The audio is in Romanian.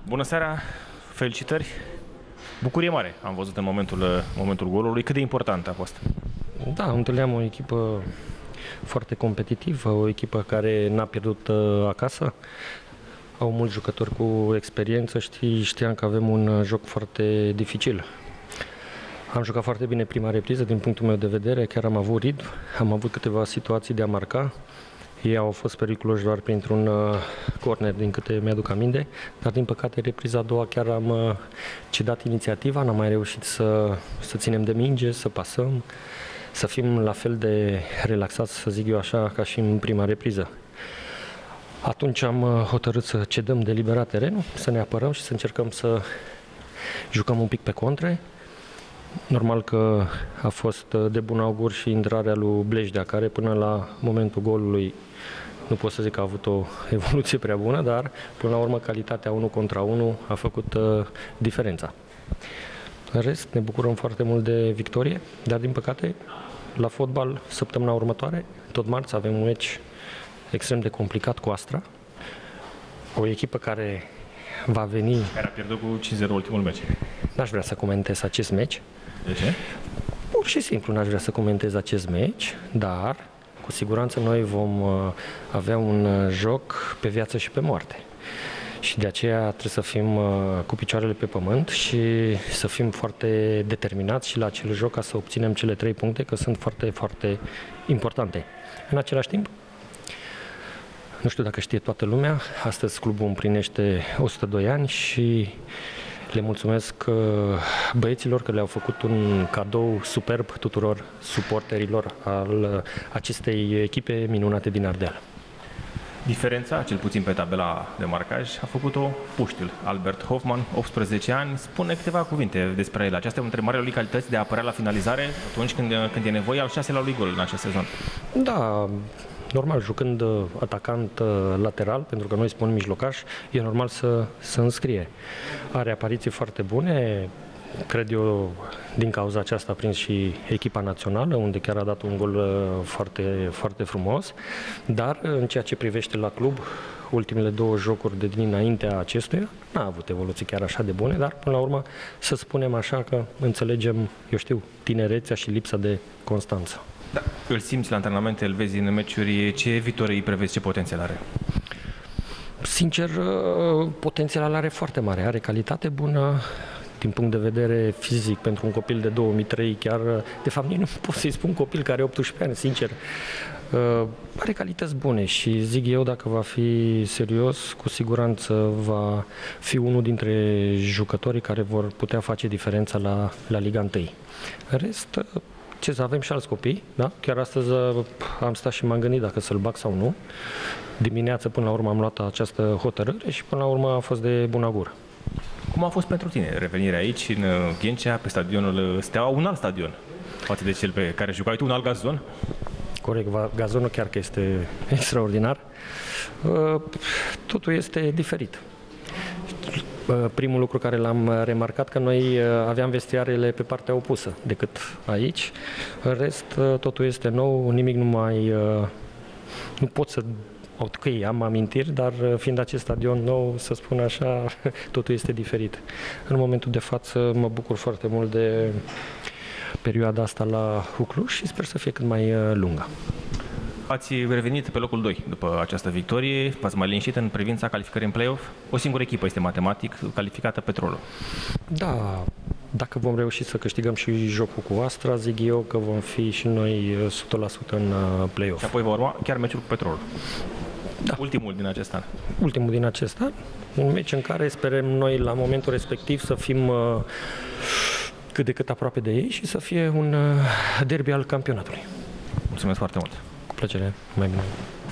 Bună seara, felicitări. Bucurie mare am văzut în momentul golului. Cât de important a fost? Da, întâlneam o echipă foarte competitivă, o echipă care n-a pierdut acasă. Au mulți jucători cu experiență, știam că avem un joc foarte dificil. Am jucat foarte bine prima repriză, din punctul meu de vedere, chiar am avut ritm, am avut câteva situații de a marca. Ei au fost periculoși doar printr-un corner, din câte mi-aduc aminte, dar din păcate repriza a doua chiar am cedat inițiativa, n-am mai reușit să ținem de minge, să pasăm, să fim la fel de relaxați, să zic eu așa, ca și în prima repriză. Atunci am hotărât să cedăm deliberat terenul, să ne apărăm și să încercăm să jucăm un pic pe contre. Normal că a fost de bun augur și intrarea lui Blejdea, care până la momentul golului nu pot să zic că a avut o evoluție prea bună, dar până la urmă calitatea 1 contra 1 a făcut diferența. În rest, ne bucurăm foarte mult de victorie, dar din păcate la fotbal săptămâna următoare, tot marți, avem un meci extrem de complicat cu Astra, o echipă care va veni... Care a pierdut cu 5-0 ultimul meci. N-aș vrea să comentez acest meci. De ce? Pur și simplu n-aș vrea să comentez acest meci, dar cu siguranță noi vom avea un joc pe viață și pe moarte. Și de aceea trebuie să fim cu picioarele pe pământ și să fim foarte determinați și la acel joc ca să obținem cele 3 puncte, că sunt foarte, foarte importante. În același timp, nu știu dacă știe toată lumea, astăzi clubul împlinește 102 ani și le mulțumesc băieților că le-au făcut un cadou superb tuturor suporterilor al acestei echipe minunate din Ardeal. Diferența, cel puțin pe tabela de marcaj, a făcut-o puștiul. Albert Hoffman, 18 ani, spune câteva cuvinte despre el. Aceasta e între marele lui calități de a apărea la finalizare atunci când e nevoie, al 6-lea lui gol în acest sezon. Da, normal, jucând atacant lateral, pentru că noi spunem mijlocaș, e normal să înscrie. Are apariții foarte bune, cred eu, din cauza aceasta a prins și echipa națională, unde chiar a dat un gol foarte, foarte frumos, dar în ceea ce privește la club, ultimele 2 jocuri de dinaintea acestuia, n-a avut evoluții chiar așa de bune, dar până la urmă să spunem așa că înțelegem, eu știu, tinerețea și lipsa de constanță. Da. Îl simți la antrenamente, îl vezi în meciuri, ce viitor îi prevezi, ce potențial are? Sincer, potențial are foarte mare, are calitate bună, din punct de vedere fizic, pentru un copil de 2003, chiar, de fapt, nici nu pot să-i spun copil care are 18 ani, sincer, are calități bune și zic eu, dacă va fi serios, cu siguranță va fi unul dintre jucătorii care vor putea face diferența la Liga 1. În rest, ce să avem și alți copii, da? Chiar astăzi am stat și m-am gândit dacă să-l bag sau nu. Dimineața până la urmă am luat această hotărâre și până la urmă a fost de bun augur. Cum a fost pentru tine revenirea aici, în Ghencea, pe stadionul Steaua, un alt stadion față de cel pe care jucai tu, un alt gazon? Corect, gazonul chiar că este extraordinar. Totul este diferit. Primul lucru care l-am remarcat, că noi aveam vestiarele pe partea opusă decât aici. În rest, totul este nou, nimic nu pot să... Ok, am amintiri, dar fiind acest stadion nou, să spun așa, totul este diferit. În momentul de față mă bucur foarte mult de perioada asta la Hucluș și sper să fie cât mai lungă. Ați revenit pe locul 2 după această victorie, v-ați mai liniștit în privința calificării în play-off. O singură echipă este matematic calificată, Petrolul. Da, dacă vom reuși să câștigăm și jocul cu Astra, zic eu că vom fi și noi 100% în play-off. Și apoi va urma chiar meciul cu Petrolul. Da. Ultimul din acest an. Ultimul din acest an, un meci în care sperăm noi la momentul respectiv să fim cât de cât aproape de ei și să fie un derby al campionatului. Mulțumesc foarte mult! Cu plăcere, mai bine.